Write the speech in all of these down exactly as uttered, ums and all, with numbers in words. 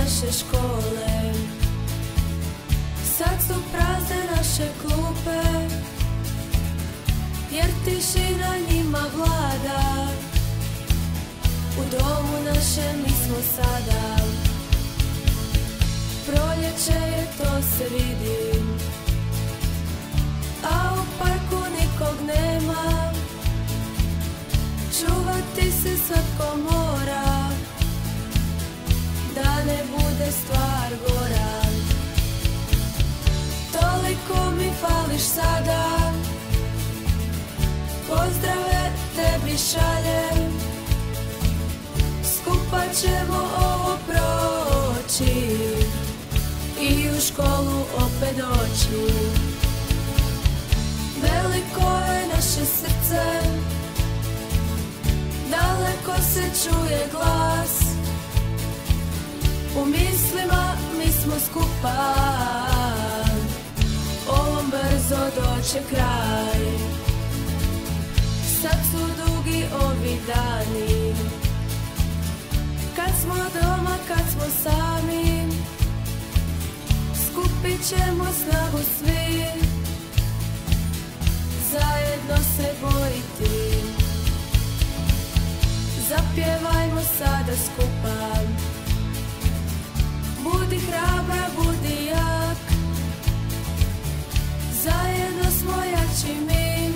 naše škole. Sad su prazne naše klupe, jer tišina njima vlada. U domu našem mi smo sada, proljeće je, to se vidi, a u parku nikog nema. Čuvati se svatko mora, da ne bude stvar gora. Toliko mi fališ sada, pozdrave tebi šaljem. Skupa ćemo ovo proći i u školu opet doći. Veliko je naše srce, daleko se čuje glas. U mislima mi smo skupa, ovom brzo doće kraj. Sad su dugi ovi dani, kad smo doma, kad smo sami. Skupit ćemo snagu svi, zajedno se boriti. Zapjevajmo sada skupa, budi hrabra, budi jak. Zajedno smo jači mi,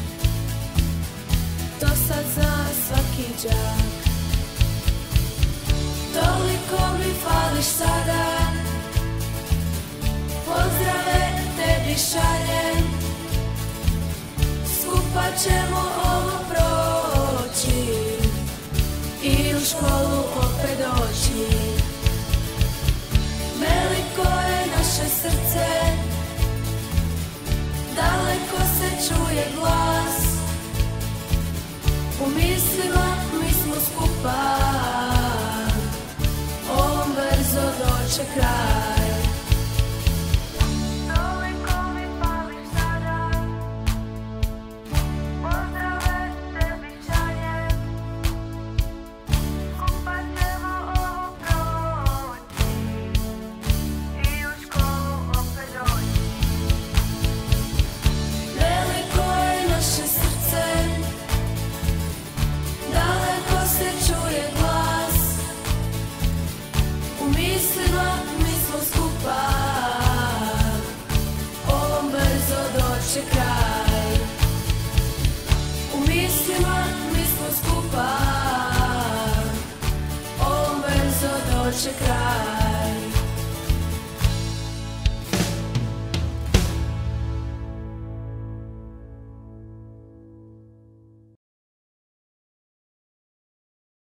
to sad zna svaki đak. Toliko mi fališ sada, pozdrave tebi šaljem. Skupa ćemo ovo proći i u školu opet doći. Veliko je naše srce, daleko se čuje glas. U mislima mi smo skupa, ovom brzo doće kraj. Kraj. U mislima mi smo skupa, ovom brzo doće kraj.